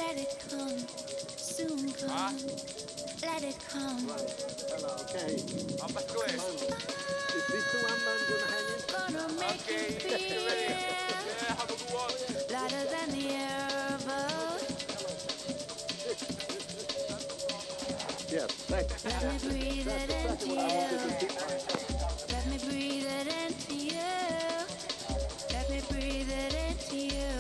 Let it come, soon come. Let it come. Hello, okay. Hoppas tú es. Is this the one I'm gonna hang in? Gonna make Okay. you feel Yeah, have a good one. lighter than the air above. Yes, thanks. Let me breathe it into you. Let me breathe it into you. Let me breathe it into you.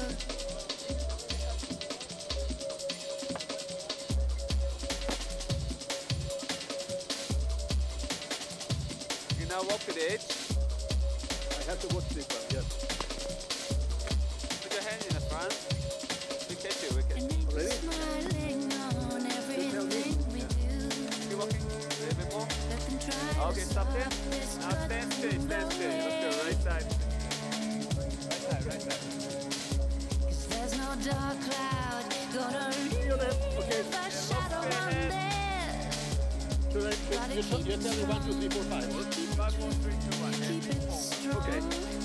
You now walk to the edge. I have to watch this one, yes. Put your hand in the front. We catch it, we catch And it. I'm Ready? smiling on everything we do. Keep walking. A little bit more. Let them try Okay, to stop there. stop this Now stand straight, stand straight. Let's go, right side. Right side, right side. 'Cause there's no dark cloud gonna leave Okay. a shadow on there. So you tell me 1, 2, 3, 4, 5. Keep 5, 4, 3, 2, 1. Keep it strong. Okay.